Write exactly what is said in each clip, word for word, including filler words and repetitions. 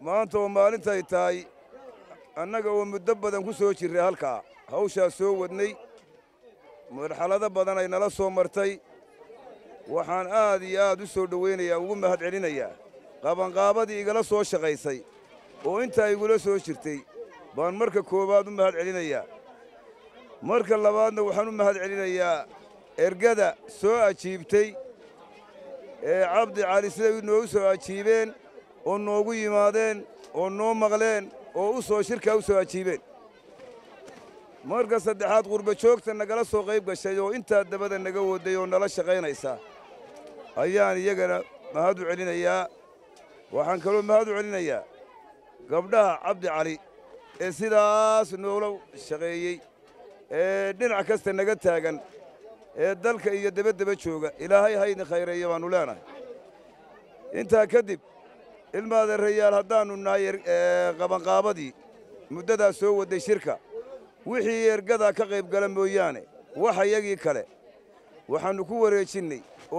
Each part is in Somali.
maanta oo maalintay tahay annaga oo muddo badan ku soo jirray halkaa hawshaa soo wadnay marxalado badan ay nala soo martay waxaan aad iyo aad u soo dhowaynayaa ugu mahad celinayaa qabanqaabadii igala soo shaqaysay oo intaa igula soo jirtay baan marka koowaad u mahad celinayaa marka labaadna waxaan u mahad celinayaa ergada soo ajiibtay ee cabdi cali siday noogu soo ajiibeen oo noogu yimaadeen oo noo maqleen oo u soo shirkaa u soo ajiibeen marka saddexaad qurba joogta nagala soo qayb gashay oo intaa dabada naga waday oo nala shaqaynaysa ayaan iyagana mahad u celinayaa waxaan kaloo mahad u celinayaa gabdhaha cabdi cali ee sidaas noola shaqeeyey ee dhinac kasta naga taagan ee dalka iyo dabadaba jooga ilaahay haydin khayreeyo baannu leenahay intaa kadib ilmaadeerayaal haddaannu nahay qabanqaabadii muddadaa soo wadday shirka wixii ergadaa ka qayb gala mooyaane wax iyagii kale waxaannu ku wareejinnay oo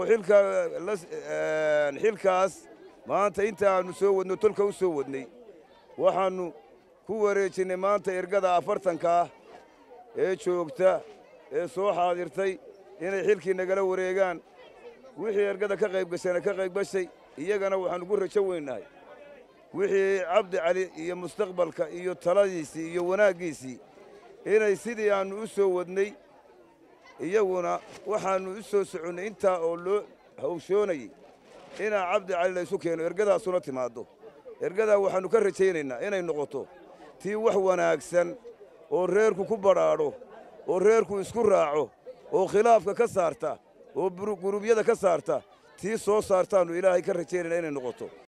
xilkaas maanta inta aannu soo wadno tolka u soo wadnay waxaannu ku wareejinnay maanta ergada afartanka ah ee joogta ee soo xaadirtay inay xilkii nagala wareegaan wixii ergada ka qayb gashayna ka qayb gashay iyagana waxaannu ku rajo weynahay wixii cabdi cali iyo mustaqbalka iyo taladiisii iyo wanaaggiisii inay sidii aannu u soo wadnay iyaguna waxaannu u soo soconnay intaa oo loo hawshoonayey inaa cabdi cali laysu keeno ergadaasuna timaaddo ergadaa waxaannu ka rajaynaynaa inay noqoto tii wax wanaagsan oo reerku ku badhaadho oo reerku isku raaco oo khilaafka ka saarta oo gurubyada ka saarta tii soo saartaannu ilaahay ka rajaynayna inay noqoto